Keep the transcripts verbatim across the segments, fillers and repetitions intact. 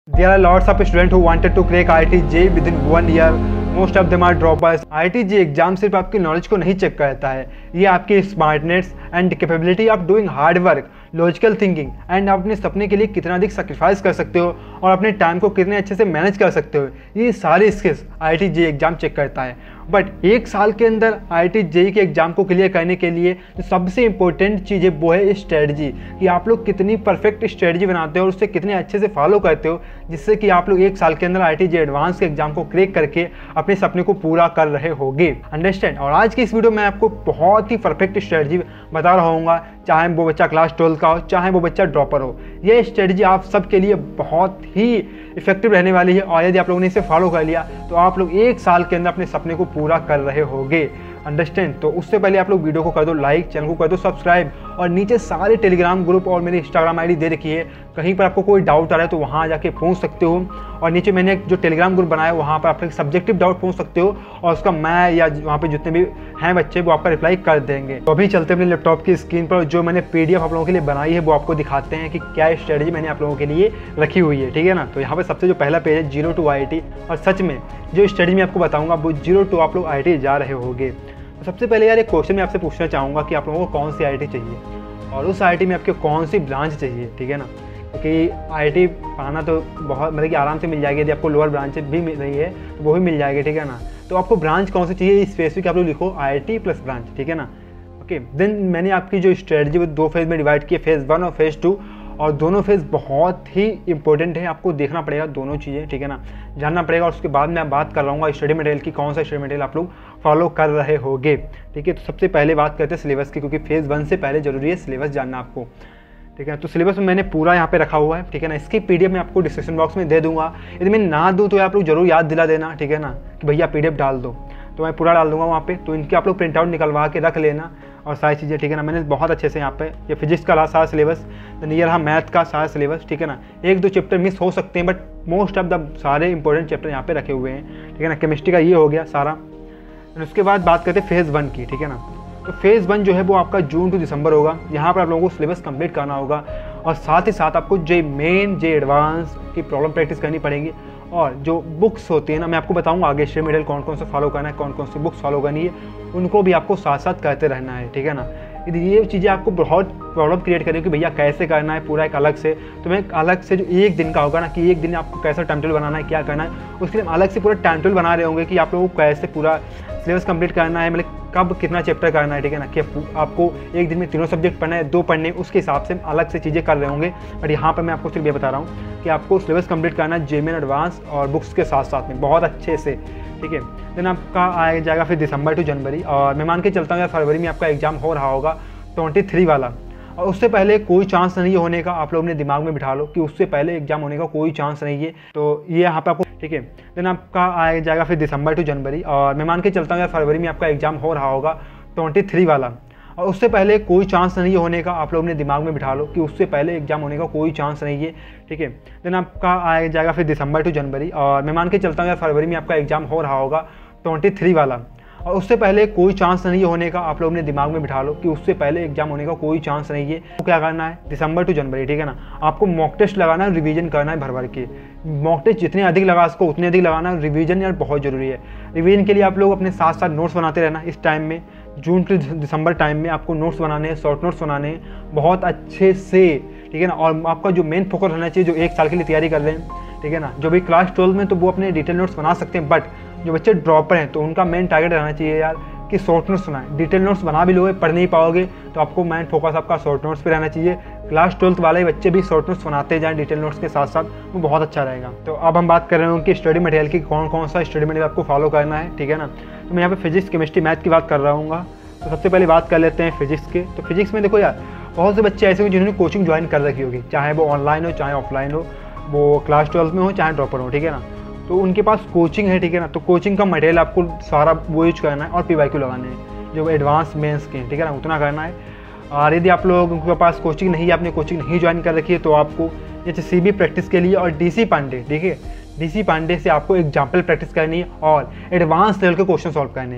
There are lots of students who wanted to crack I I T J within one year. Most of them are droppers. I I T J exam सिर्फ आपकी knowledge को नहीं check करता है, ये आपकी smartness and capability of doing hard work, logical thinking and आप अपने सपने के लिए कितना अधिक सेक्रीफाइस कर सकते हो और अपने टाइम को कितने अच्छे से मैनेज कर सकते हो, ये सारी skills I I T J exam check करता है। बट एक साल के अंदर आई आई टी जे के एग्जाम को क्लियर करने के लिए जो सबसे इंपॉर्टेंट चीज़ है वो है स्ट्रेटजी, कि आप लोग कितनी परफेक्ट स्ट्रेटजी बनाते हो और उससे कितने अच्छे से फॉलो करते हो, जिससे कि आप लोग एक साल के अंदर I I T J advance के एग्जाम को क्रैक करके अपने सपने को पूरा कर रहे होगे। अंडरस्टैंड। और आज की इस वीडियो में आपको बहुत ही परफेक्ट स्ट्रेटजी बता रहा हूँ, चाहे वो बच्चा क्लास ट्वेल्थ का हो, चाहे वो बच्चा ड्रॉपर हो, ये स्ट्रेटजी आप सबके लिए बहुत ही इफेक्टिव रहने वाली है। और यदि आप लोगों ने इसे फॉलो कर लिया तो आप लोग एक साल के अंदर अपने सपने को पूरा कर रहे होंगे। अंडरस्टैंड। तो उससे पहले आप लोग वीडियो को कर दो लाइक, चैनल को कर दो सब्सक्राइब, और नीचे सारे टेलीग्राम ग्रुप और मेरी इंस्टाग्राम आईडी दे रखी है, कहीं पर आपको कोई डाउट आ रहा है तो वहाँ जाके पूछ सकते हो। और नीचे मैंने जो टेलीग्राम ग्रुप बनाया है वहाँ पर आप सब्जेक्टिव डाउट पूछ सकते हो और उसका मैं या वहाँ पे जितने भी हैं बच्चे वो आपका रिप्लाई कर देंगे। तो अभी चलते हैं अपने लैपटॉप की स्क्रीन पर, जो मैंने पीडीएफ आप लोगों के लिए बनाई है वो आपको दिखाते हैं कि क्या स्ट्रेटजी मैंने आप लोगों के लिए रखी हुई है। ठीक है ना। तो यहाँ पर सबसे जो पहला पेज है zero to I I T, और सच में जो स्ट्रेटजी मैं आपको बताऊँगा वो जीरो टू आप लोग आई आई टी जा रहे होंगे। तो सबसे पहले यार एक क्वेश्चन मैं आपसे पूछना चाहूँगा कि आप लोगों को कौन सी आई आई टी चाहिए और उस आई आई टी में आपको कौन सी ब्रांच चाहिए। ठीक है ना। क्योंकि आई आई टी पाना तो बहुत मतलब कि आराम से मिल जाएगी, यदि आपको लोअर ब्रांच भी मिल रही है तो वो भी मिल जाएगी। ठीक है ना। तो आपको ब्रांच कौन सी चाहिए स्पेसिफिक आप लोग लिखो I I T plus branch. ठीक है ना। ओके। देन मैंने आपकी जो स्ट्रेटजी वो दो फेज़ में डिवाइड की है, फेज़ वन और फेज़ टू, और दोनों फेज़ बहुत ही इंपॉर्टेंट है, आपको देखना पड़ेगा दोनों चीज़ें। ठीक है ना। जानना पड़ेगा। और उसके बाद मैं बात कर रहा हूँ स्टडी मटेरियल की, कौन सा स्टडी मटेरियल आप लोग फॉलो कर रहे होंगे। ठीक है। तो सबसे पहले बात करते हैं सिलेबस की, क्योंकि फेज़ वन से पहले जरूरी है सिलेबस जानना आपको। ठीक है। तो सिलेबस में मैंने पूरा यहाँ पे रखा हुआ है। ठीक है ना। इसकी पीडीएफ मैं आपको डिस्क्रिप्शन बॉक्स में दे दूंगा, यदि मैं ना दूँ तो आप लोग जरूर याद दिला देना। ठीक है ना। कि भैया पीडीएफ डाल दो, तो मैं पूरा डाल दूंगा वहाँ पे। तो इनके आप लोग प्रिंट आउट निकलवा के रख लेना और सारी चीज़ें। ठीक है ना। मैंने बहुत अच्छे से यहाँ पे ये फिजिक्स का सारा सिलेबस, देन ये रहा मैथ का सारा सिलेबस। ठीक है ना। एक दो चैप्टर मिस हो सकते हैं बट मोस्ट ऑफ द सारे इंपॉर्टेंट चैप्टर यहाँ पे रखे हुए हैं। ठीक है ना। केमिस्ट्री का ये हो गया सारा। उसके बाद बात करते हैं फेज़ वन की। ठीक है ना। तो फेज़ वन जो है वो आपका जून टू दिसंबर होगा। यहाँ पर आप लोगों को सिलेबस कंप्लीट करना होगा और साथ ही साथ आपको जे मेन जे एडवांस की प्रॉब्लम प्रैक्टिस करनी पड़ेगी। और जो बुक्स होती है ना, मैं आपको बताऊंगा आगे स्टडी मटेरियल कौन कौन से फॉलो करना है, कौन कौन सी बुक्स फॉलो करनी है, उनको भी आपको साथ साथ करते रहना है। ठीक है ना। यदि ये चीज़ें आपको बहुत प्रॉब्लम क्रिएट करेगी कि भैया कैसे करना है पूरा एक अलग से, तो मैं अलग से जो एक दिन का होगा ना कि एक दिन आपको कैसा टाइम टेबल बनाना है, क्या करना है, उसके लिए अलग से पूरा टाइम टेबल बना रहे होंगे कि आप लोगों को कैसे पूरा सिलेबस कंप्लीट करना है, मतलब कब कितना चैप्टर करना है। ठीक है ना। कि आपको एक दिन में तीनों सब्जेक्ट पढ़ना है, दो पढ़ने, उसके हिसाब से अलग से चीज़ें कर रहे होंगे। बट यहाँ पर मैं आपको सिर्फ ये बता रहा हूँ कि आपको सिलेबस कंप्लीट करना है जेमेन एडवांस और बुक्स के साथ साथ में बहुत अच्छे से। ठीक है। देन आपका आ जाएगा फिर दिसंबर टू जनवरी, और मैं मान के चलता हूँ यार फरवरी में आपका एग्जाम हो रहा होगा ट्वेंटी थ्री वाला, और उससे पहले कोई चांस नहीं होने का। आप लोग अपने दिमाग में बिठा लो कि उससे पहले एग्जाम होने का कोई चांस नहीं है। तो ये यहाँ पे आपको ठीक है। देन आपका आ जाएगा फिर दिसंबर टू जनवरी, और मैं मान के चलता हूँ यार फरवरी में आपका एग्जाम हो रहा होगा ट्वेंटी थ्री वाला, और उससे पहले कोई चांस नहीं होने का। आप लोग अपने दिमाग में बिठा लो कि उससे पहले एग्जाम होने का कोई चांस नहीं है। ठीक है। देन आपका आ जाएगा फिर दिसंबर टू जनवरी, और मैं मान के चलता हूँ यार फरवरी में आपका एग्जाम हो रहा होगा ट्वेंटी थ्री वाला, और उससे पहले कोई चांस नहीं होने का। आप लोग अपने दिमाग में बिठा लो कि उससे पहले एग्जाम होने का कोई चांस नहीं है। तो क्या करना है दिसंबर टू जनवरी, ठीक है ना, आपको मॉक टेस्ट लगाना है, रिवीजन करना है भर भर के। मॉक टेस्ट जितने अधिक लगा उसको उतने अधिक लगाना है। रिवीजन यार बहुत ज़रूरी है। रिवीजन के लिए आप लोग अपने साथ साथ नोट्स बनाते रहना। इस टाइम में जून टू दिसंबर टाइम में आपको नोट्स बनाने हैं, शॉर्ट नोट्स बनाने हैं बहुत अच्छे से। ठीक है ना। और आपका जो मेन फोकस रहना चाहिए, जो एक साल के लिए तैयारी कर रहे हैं, ठीक है ना, जो भी क्लास ट्वेल्व में तो वो अपने डिटेल नोट्स बना सकते हैं, बट जो बच्चे ड्रॉपर हैं तो उनका मेन टारगेट रहना चाहिए यार कि शॉर्ट नोट्स बनाएं। डिटेल नोट्स बना भी लोगे पढ़ नहीं पाओगे, तो आपको मेन फोकस आपका शॉर्ट नोट्स पे रहना चाहिए। क्लास ट्वेल्थ वाले बच्चे भी शॉर्ट नोट्स बनाते जाएं डिटेल नोट्स के साथ साथ, वो बहुत अच्छा रहेगा। तो अब हम बात कर रहे हैं कि स्टडी मटेरियल की कौन कौन सा स्टडी मटेरियल आपको फॉलो करना है। ठीक है ना। तो मैं यहाँ पे फिजिक्स, केमिस्ट्री, मैथ की बात कर रहा हूँ। तो सबसे पहले बात कर लेते हैं फिजिक्स के। तो फिजिक्स में देखो यार बहुत से बच्चे ऐसे होंगे जिन्होंने कोचिंग ज्वाइन कर रखी होगी, चाहे वो ऑनलाइन हो चाहे ऑफलाइन हो, वो क्लास ट्वेल्थ में हो चाहे ड्रॉपर हो। ठीक है ना। तो उनके पास कोचिंग है। ठीक है ना। तो कोचिंग का मटेरियल आपको सारा वो यूज करना है और पी वाई क्यू लगाने हैं जो एडवांस मेंस के। ठीक है ना। उतना करना है। और यदि आप लोगों के पास कोचिंग नहीं है, आपने कोचिंग नहीं ज्वाइन कर रखी है, तो आपको जैसे सी बी प्रैक्टिस के लिए और डी सी पांडे, ठीक है, डी सी पांडे से आपको एग्जाम्पल प्रैक्टिस करनी है और एडवांस लेवल के क्वेश्चन सॉल्व करने हैं।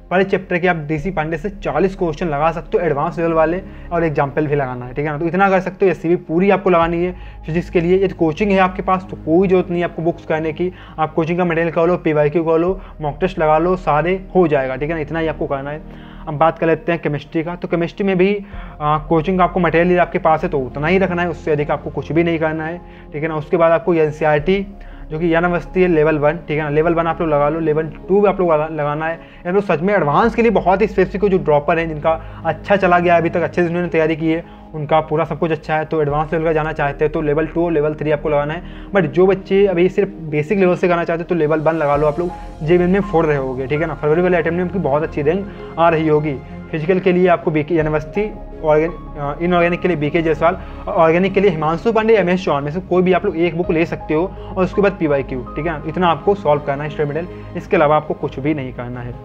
पर चैप्टर के आप डीसी पांडे से चालीस क्वेश्चन लगा सकते हो एडवांस लेवल वाले, और एग्जाम्पल भी लगाना है, ठीक है ना। तो इतना कर सकते हो। एससीबी पूरी आपको लगानी है फिजिक्स के लिए। ये कोचिंग है आपके पास तो कोई जरूरत नहीं है आपको बुक्स करने की, आप कोचिंग का मटेरियल कर लो, पीवाईक्यू कर लो, मॉक टेस्ट लगा लो, सारे हो जाएगा, ठीक है ना। इतना ही आपको करना है। अब बात कर लेते हैं केमिस्ट्री का। तो केमिस्ट्री में भी आ, कोचिंग का आपको मटेरियल आपके पास है तो उतना ही रखना है, उससे अधिक आपको कुछ भी नहीं करना है, ठीक है ना। उसके बाद आपको एनसीईआरटी जो कि यूनिवर्सिटी है लेवल वन, ठीक है ना, लेवल वन आप लोग लगा लो, लेवल टू भी आप लोग लगाना है। यानी तो सच में एडवांस के लिए बहुत ही स्पेसिफिक जो ड्रॉपर हैं जिनका अच्छा चला गया अभी तक, अच्छे से उन्होंने तैयारी की है, उनका पूरा सब कुछ अच्छा है, तो एडवांस लेवल का जाना चाहते हैं तो लेवल टू और लेवल थ्री आपको लगाना है। बट जो बच्चे अभी सिर्फ बेसिक लेवल से करना चाहते हैं तो लेवल वन लगा लो आप लोग, जेईई में फोड़ रहे होगे, ठीक है ना। फरवरी वाले अटेम्प्ट में उनकी बहुत अच्छी रैंक आ रही होगी। फिजिकल के लिए आपको बीके यूनिवर्सिटी, इनऑर्गेनिक के लिए बीके जायसवाल, और ऑर्गेनिक के लिए हिमांशु पांडे या एमएस चौहान में से कोई भी आप लोग एक बुक ले सकते हो, और उसके बाद पीवाईक्यू, ठीक है ना। इतना आपको सॉल्व करना है स्टडी मटेरियल, इसके अलावा आपको कुछ भी नहीं करना है।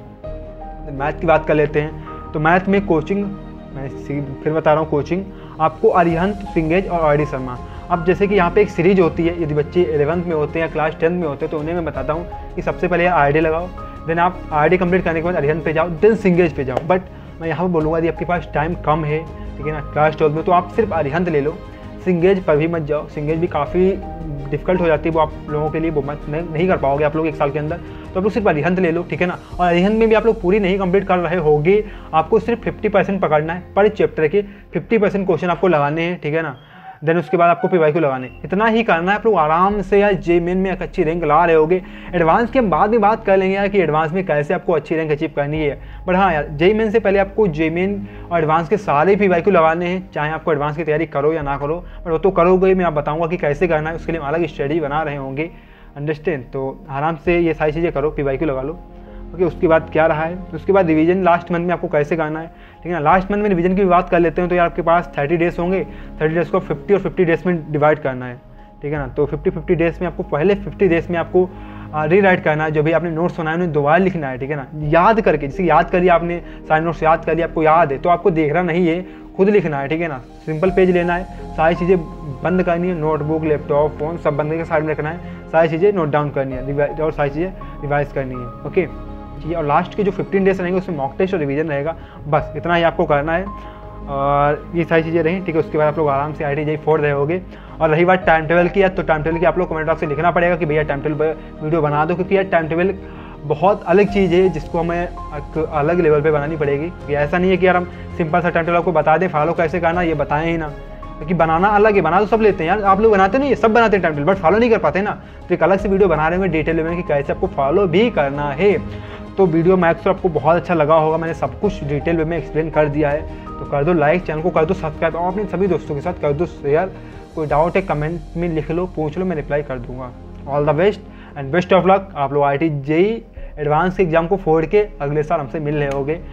मैथ की बात कर लेते हैं। तो मैथ में कोचिंग, मैं फिर बता रहा हूँ, कोचिंग आपको अरिहंत, सिंगेज और आर डी शर्मा। अब जैसे कि यहाँ पे एक सीरीज होती है, यदि बच्चे इलेवंथ में होते हैं या क्लास टेंथ में होते हैं तो उन्हें मैं बताता हूँ कि सबसे पहले आर डी लगाओ, देन आप आर डी कंप्लीट करने के बाद अरिहंत पे जाओ, देन सिंगेज पे जाओ। बट मैं यहाँ पर बोलूँगा यदि आपके पास टाइम कम है, ठीक है ना, क्लास ट्वेल्थ में, तो आप सिर्फ अरिहंत ले लो, सिंगेज पर भी मत जाओ। सिंगेज भी काफ़ी डिफिकल्ट हो जाती है, वो आप लोगों के लिए वो मत नहीं, नहीं कर पाओगे आप लोग एक साल के अंदर, तो आप लोग सिर्फ अरिहंत ले लो, ठीक है ना। और अरिहंत में भी आप लोग पूरी नहीं कंप्लीट कर रहे होगे, आपको सिर्फ फिफ्टी परसेंट पकड़ना है, पर चैप्टर के फिफ्टी परसेंट क्वेश्चन आपको लगाने हैं, ठीक है ना। देन उसके बाद आपको पीवाईक्यू लगाने, इतना ही करना है। आप लोग आराम से यार जेईई मेन में एक अच्छी रैंक ला रहे होगे। एडवांस के हम बाद में बात कर लेंगे यार कि एडवांस में कैसे आपको अच्छी रैंक अचीव करनी है। बट हाँ यार, जेईई मेन से पहले आपको जेईई मेन और एडवांस के सारे पीवाईक्यू लगाने हैं, चाहे आपको एडवांस की तैयारी करो या ना करो, बट वो तो करोगे। मैं आप बताऊँगा कि कैसे करना है, उसके लिए अलग स्टडी बना रहे होंगे, अंडरस्टैंड। तो आराम से ये सारी चीज़ें करो, पीवाईक्यू लगा लो, ओके। उसके बाद क्या रहा है, उसके बाद रिवीजन लास्ट मंथ में आपको कैसे करना है, ठीक है ना। लास्ट मंथ में रिवीजन की भी बात कर लेते हैं। तो यार आपके पास थर्टी डेज होंगे, थर्टी डेज को फिफ्टी और फिफ्टी डेज में डिवाइड करना है, ठीक है ना। तो फिफ्टी फिफ्टी डेज में आपको पहले फिफ्टी डेज में आपको री राइट करना है, जो भी आपने नोट्स बनाए उन्हें दोबारा लिखना है, ठीक है ना, याद करके। जैसे याद करिए आपने सारे नोट्स याद कर लिया, आपको याद है तो आपको देखना नहीं है, खुद लिखना है, ठीक है ना। सिंपल पेज लेना है, सारी चीज़ें बंद करनी है, नोटबुक, लैपटॉप, फोन सब बंद करके साइड में रखना है, सारी चीज़ें नोट डाउन करनी है और सारी चीज़ें रिवाइज करनी है, ओके। और लास्ट के जो फिफ्टीन डेज रहेंगे उसमें मॉक टेस्ट और रिवीजन रहेगा, बस इतना ही आपको करना है। और ये सारी चीज़ें रहीं, ठीक है। उसके बाद आप लोग आराम से आई टी जेईई फोड़ रहे होगे। और रही बात टाइम टेबल की, तो टाइम टेबल की आप लोग कमेंट बॉक्स से लिखना पड़ेगा कि भैया टाइम टेबल पर वीडियो बना दो, क्योंकि यार टाइम टेबल बहुत अलग चीज़ है जिसको हमें एक अलग लेवल पे बनानी पड़ेगी। ये ऐसा नहीं है कि यार हम सिंपल सा टाइम टेबल आपको बता दें, फॉलो कैसे करना ये बताएं ही ना, क्योंकि बनाना अलग है, बना तो सब लेते हैं यार, आप लोग बनाते नहीं है, सब बनाते हैं टाइम टेबल, बट फॉलो नहीं कर पाते ना। तो एक अलग से वीडियो बना रहे होंगे डिटेल में कि कैसे आपको फॉलो भी करना है। तो वीडियो मैक्स आपको बहुत अच्छा लगा होगा, मैंने सब कुछ डिटेल वे में एक्सप्लेन कर दिया है। तो कर दो लाइक, चैनल को कर दो सब्सक्राइब, और अपने सभी दोस्तों के साथ कर दो शेयर। कोई डाउट है कमेंट में लिख लो, पूछ लो, मैं रिप्लाई कर दूंगा। All the best and best of luck. आप लोग आई टी जेईई एडवांस के एग्जाम को फोड़ के अगले साल हमसे मिल रहे होगे।